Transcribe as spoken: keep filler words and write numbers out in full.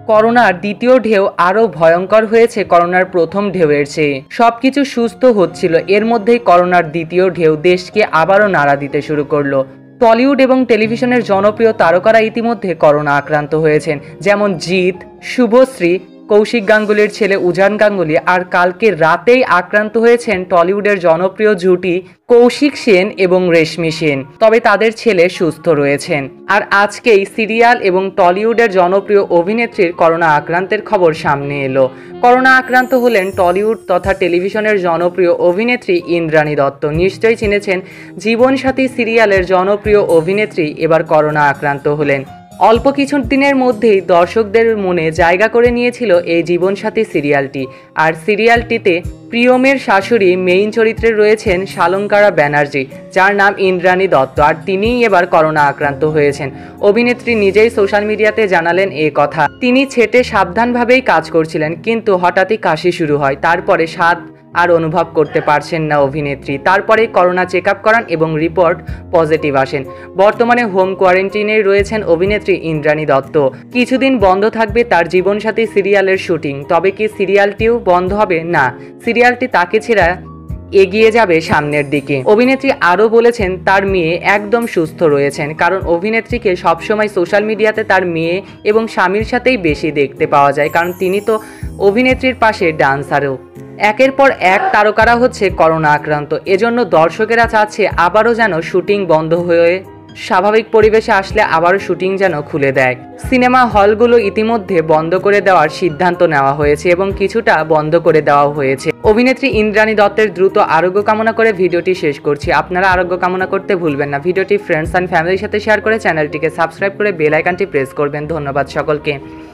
করোনার দ্বিতীয় ঢেউ আরও ভয়ঙ্কর হয়েছে করোনার প্রথম ঢেউয়ের চেয়ে। সবকিছু সুস্থ হচ্ছিল, এর মধ্যেই করোনার দ্বিতীয় ঢেউ দেশকে আবারও নাড়া দিতে শুরু করলো। টলিউড এবং টেলিভিশনের জনপ্রিয় তারকারা ইতিমধ্যে করোনা আক্রান্ত হয়েছেন, যেমন জিৎ, শুভশ্রী, কৌশিক গাঙ্গুলির ছেলে উজান গাঙ্গুলি, আর কালকে রাতেই আক্রান্ত হয়েছেন টলিউডের জনপ্রিয় জুটি কৌশিক সেন এবং রেশমি সেন। তবে তাদের ছেলে সুস্থ রয়েছেন। আর আজকেই সিরিয়াল এবং টলিউডের জনপ্রিয় অভিনেত্রীর করোনা আক্রান্তের খবর সামনে এলো। করোনা আক্রান্ত হলেন টলিউড তথা টেলিভিশনের জনপ্রিয় অভিনেত্রী ইন্দ্রাণী দত্ত। নিশ্চয়ই চিনেছেন, জীবনসাথী সিরিয়ালের জনপ্রিয় অভিনেত্রী এবার করোনা আক্রান্ত হলেন। অল্প কিছু দিনের মধ্যেই দর্শকদের মনে জায়গা করে নিয়েছিল এই জীবনসাথী সিরিয়ালটি। আর সিরিয়ালটিতে প্রিয়মের শাশুড়ি মেইন চরিত্রে রয়েছেন শালঙ্কারা ব্যানার্জি, যার নাম ইন্দ্রাণী দত্ত, আর তিনিই এবার করোনা আক্রান্ত হয়েছেন। অভিনেত্রী নিজেই সোশ্যাল মিডিয়াতে জানালেন এ কথা। তিনি ছেটে সাবধানভাবেই কাজ করছিলেন, কিন্তু হঠাৎই কাশি শুরু হয়। তারপরে স্বাদ আর অনুভব করতে পারছেন না অভিনেত্রী। তারপরে করোনা চেক আপ করান এবং রিপোর্ট পজিটিভ আসেন। বর্তমানে হোম কোয়ারেন্টাইনে রয়েছেন অভিনেত্রী ইন্দ্রাণী দত্ত। কিছুদিন বন্ধ থাকবে তার জীবনসাথী সিরিয়ালের শুটিং। তবে কি সিরিয়ালটিও বন্ধ হবে? না, সিরিয়ালটি তাকে ছেড়ে এগিয়ে যাবে সামনের দিকে। অভিনেত্রী আরও বলেছেন তার মেয়ে একদম সুস্থ রয়েছেন, কারণ অভিনেত্রীকে সবসময় সোশ্যাল মিডিয়াতে তার মেয়ে এবং স্বামীর সাথেই বেশি দেখতে পাওয়া যায়, কারণ তিনি তো অভিনেত্রীর পাশে ডান্সারও। একের পর এক তারকারা হচ্ছে করোনা আক্রান্ত। এজন্য দর্শকেরা চাচ্ছে আবারও যেন শুটিং বন্ধ হয়ে স্বাভাবিক পরিবেশে আসলে আবারও শুটিং যেন খুলে দেয়। সিনেমা হলগুলো ইতিমধ্যে বন্ধ করে দেওয়ার সিদ্ধান্ত নেওয়া হয়েছে এবং কিছুটা বন্ধ করে দেওয়া হয়েছে। অভিনেত্রী ইন্দ্রাণী দত্তের দ্রুত আরোগ্য কামনা করে ভিডিওটি শেষ করছি। আপনারা আরোগ্য কামনা করতে ভুলবেন না। ভিডিওটি ফ্রেন্ডস অ্যান্ড ফ্যামিলির সাথে শেয়ার করে চ্যানেলটিকে সাবস্ক্রাইব করে বেল আইকনটি প্রেস করবেন। ধন্যবাদ সকলকে।